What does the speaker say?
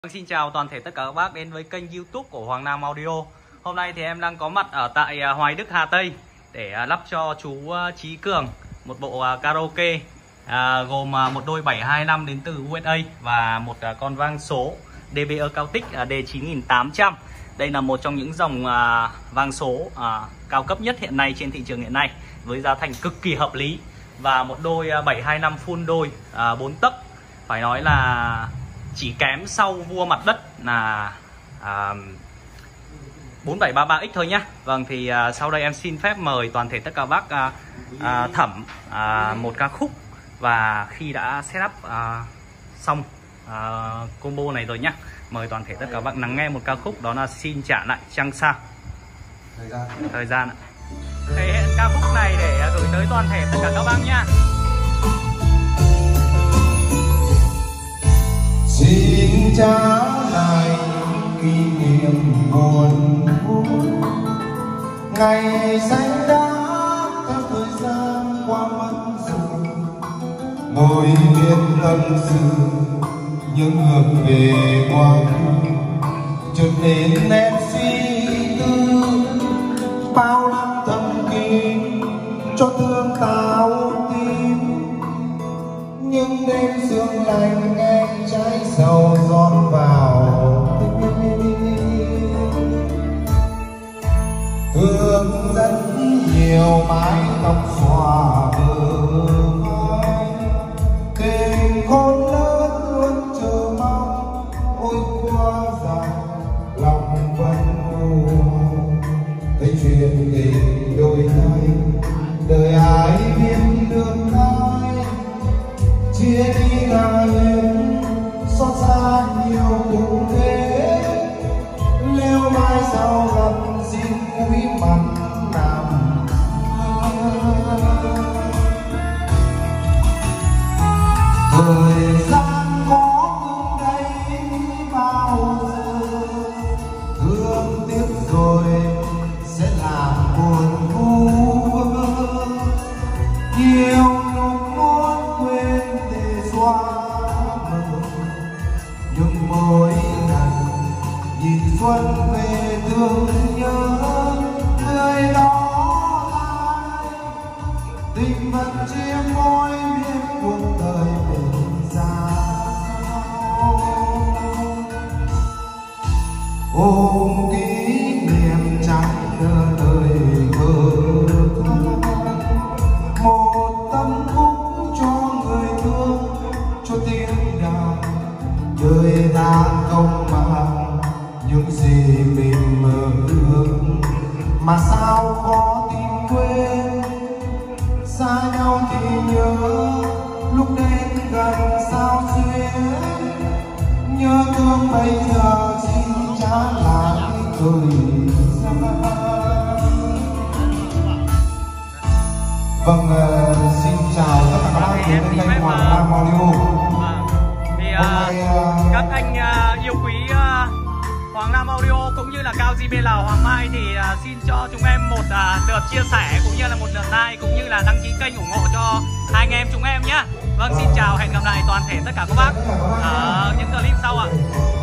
Xin chào toàn thể tất cả các bác đến với kênh YouTube của Hoàng Nam Audio. Hôm nay thì em đang có mặt ở tại Hoài Đức, Hà Tây để lắp cho chú Chí Cường một bộ karaoke gồm một đôi 725 đến từ USA và một con vang số DBE cao tích D9800. Đây là một trong những dòng vang số cao cấp nhất hiện nay trên thị trường hiện nay với giá thành cực kỳ hợp lý, và một đôi 725 full đôi 4 tấc, phải nói là chỉ kém sau vua mặt đất là 4733X thôi nhá. Vâng, thì sau đây em xin phép mời toàn thể tất cả bác thẩm một ca khúc, và khi đã setup xong combo này rồi nhá, mời toàn thể tất cả bác lắng nghe một ca khúc, đó là Xin Trả Lại Trăng Sao Thời gian ạ. Thể hiện ca khúc này để gửi tới toàn thể tất cả các bác nhá. Xin trả lại kỷ niệm buồn vui, ngày xanh đã theo thời gian qua mất rồi, môi biết tâm sự những ngược về quá khứ, chợt đến em suy tư bao năm thầm kín cho thương tao tim. Nhưng đêm sương lạnh em trái sầu giòn vào thương rất nhiều mái tóc xòa bờ vai, tình khôn lớn luôn chờ mong ôi qua dài lòng vẫn buồn. Thấy chuyện tình đôi tay đời ai biết được ai, chia đi là lên xót xa nhiều cũng thế, nếu mai sau gặp xin quý mặt nằm thời gian có từng đây bao giờ, thương tiếc rồi sẽ làm buồn vui, nhiều lúc muốn quên để xóa mờ, nhưng mỗi lần nhìn xuân về thương nhớ người đó ai, tình vẫn chia môi biết cuộc đời mình ra ôm kỷ niệm chẳng nỡ đời vỡ một tâm khúc cho người thương, cho tiếng đàn đời ta không mang những gì mình mơ ước, mà sao có tìm quên, xa nhau thì nhớ lúc đến gần sao xuyên, nhớ thương bây giờ xin trả lại thời gian. Vâng, xin chào tất cả các bác đến với kênh Hoàng Nam Audio. Các anh yêu quý Hoàng Nam Audio cũng như là Cao JB Lào Hoàng Mai thì xin cho chúng em một lượt chia sẻ cũng như là một lượt like cũng như là đăng ký kênh ủng hộ cho hai anh em chúng em nhé. Vâng, xin chào, hẹn gặp lại toàn thể tất cả các bác ở những clip sau ạ.